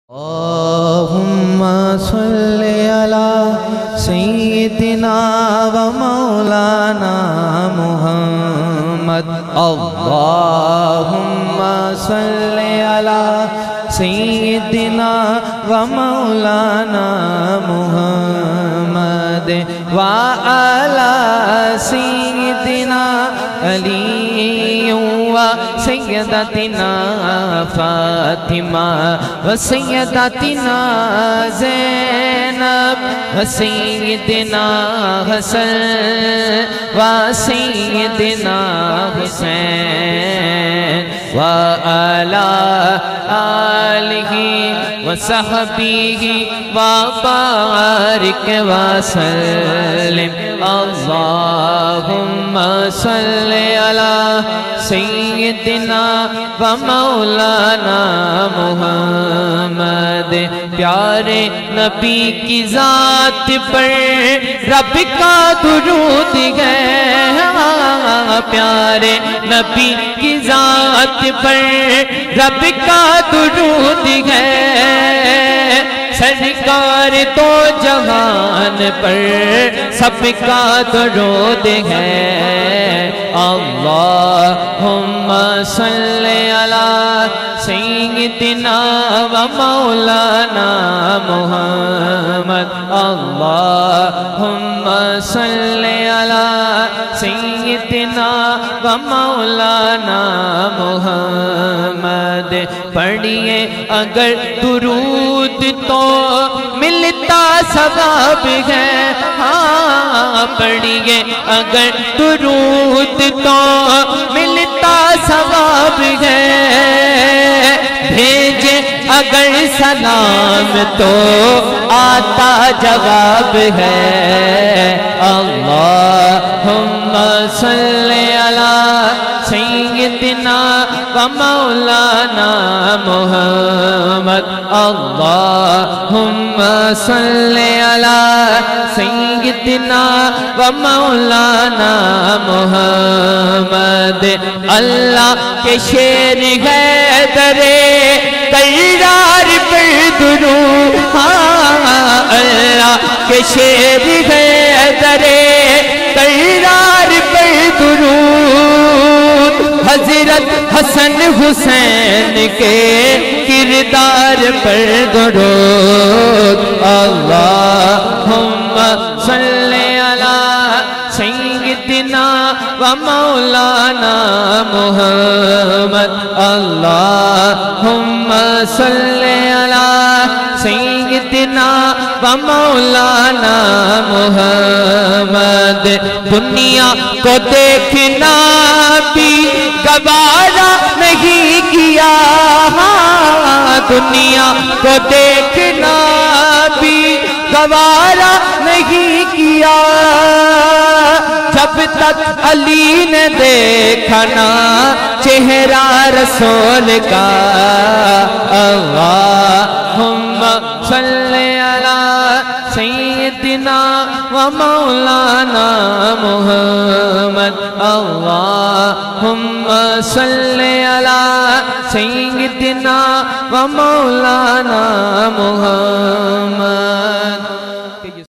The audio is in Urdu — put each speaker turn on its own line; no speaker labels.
اللہم صلی علی سیدنا و مولانا محمد اللہم صلی علی سیدنا و مولانا محمد و علی سیدنا علی و سیدتنا فاطمہ و سیدتنا زینب و سیدنا حسن و سیدنا حسین و علی آلہ و صحبہ و بارک و سلم اللہم صلی علی سیدنا و مولانا محمد پیارے نبی کی ذات پر رب کا درود ہے پیارے نبی کی ذات پر رب کا درود ہے سرکار تو جہان پر سب کا درود ہے اللہم صلی علی سیدنا و مولانا محمد اللہم صلی علی سیدنا و مولانا محمد پڑھیے اگر درود تو ملتا ثواب ہے ہاں پڑھیے اگر درود تو ملتا ثواب ہے بھیجے اگر سلام تو آتا جواب ہے اللہم صلی علی سیدنا و مولانا محمد اللہم صلی علی سیدنا و مولانا محمد اللہ کے شیر حیدر تیار پر درود اللہ کے شیر حیدر تیار پر درود حضرت حسن حسین کے کردار پر درود اللہم صلی علی سیدنا و مولانا محمد اللہم صلی علی سیدنا و مولانا محمد دنیا کو دیکھنا بھی گوارا نہیں کیا دنیا کو دیکھنا بھی گوارا نہیں کیا جب تک علی نے دیکھا نا چہرہ رسول کا اللہم صلی علی سیدنا و مولانا محمد اللہم صلی علی سیدنا و مولانا محمد